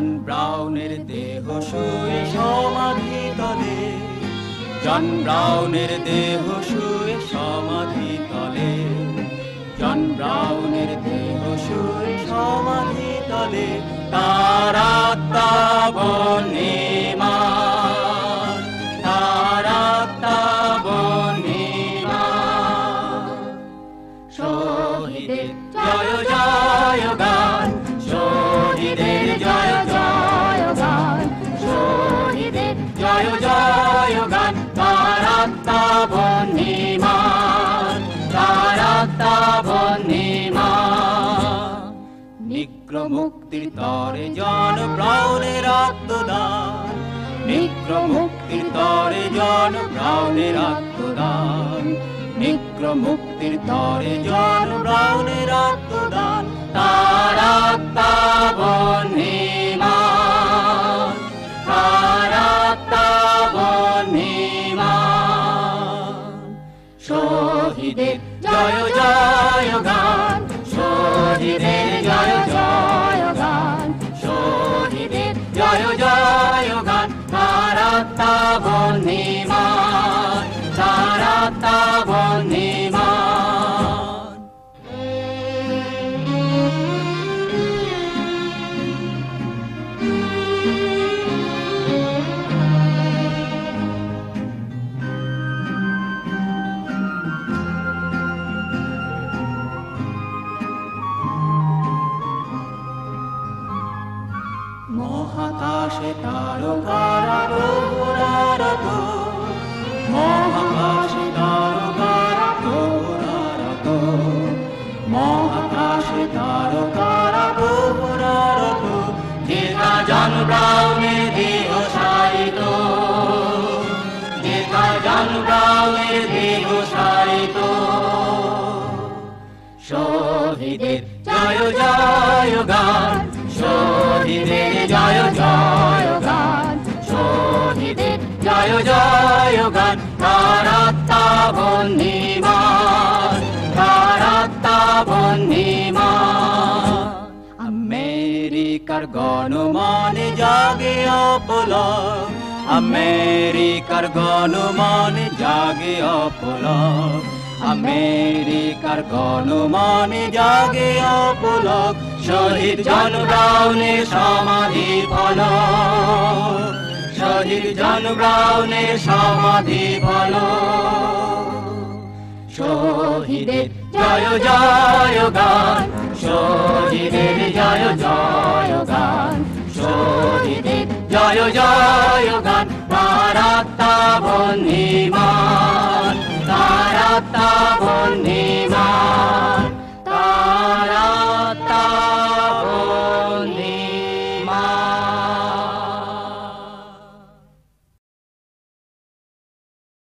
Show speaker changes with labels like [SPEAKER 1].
[SPEAKER 1] জন ব্রাউনের দেহ শুয়ে সমাধি তলে, জন ব্রাউনের দেহ শুয়ে সমাধি তলে, জন ব্রাউনের দেহ শুয়ে সমাধি তলে, তার আত্মা বন্দিমান, তার আত্মা বন্দিমান। শহীদের জয় জয় গান, শহীদের জয় জয় গান, শহীদের জয় জয় গান, তার আত্মা বন্দিমান, তার আত্মা বন্দিমান। নিগ্র মুক্তির তরে জন ব্রাউনের আত্মদান, নিগ্র মুক্তির তরে জন ব্রাউনের আত্মদান, নিগ্র মুক্তির তরে জন ব্রাউনের আত্মদান, তার আত্মা বন্দিমান, তার আত্মা বন্দিমান। শহীদের জয় জয় গান, শহীদের জয় জয় গান, শহীদের জয় জয় গান, তার আত্মা বন্দিমান, তার আত্মা বন্দিমান। মহাকাশে তারকারা ঘোরারত, মহাকাশে তারকারা ঘোরারত, মহাকাশে তারকারা ঘোরারত, যেটা জন ব্রাউনের দেহ সাহিত, যেটা জন ব্রাউনের দেহ সাহিত। শহীদের জয় জয় গান, শহীদের জয় জয় গান, শহীদের জয় জয় গান, তার আত্মা বন্দিমান, তার আত্মা বন্দিমান। আমেরিকার গণমানে জাগে অপলক, আমেরিকার গণমানে জাগে অপলক, আমেরিকার গণমানে জাগে অপলক, শহীদ জন ব্রাউনের সমাধি ফলক, শহীদ জন ব্রাউনের সমাধি ফলক। শহীদের জয় জয় গান, শহীদের জয় জয় গান, শহীদের জয় জয় গান, তার আত্মা বন্দিমান, তার আত্মা বন্দিমান।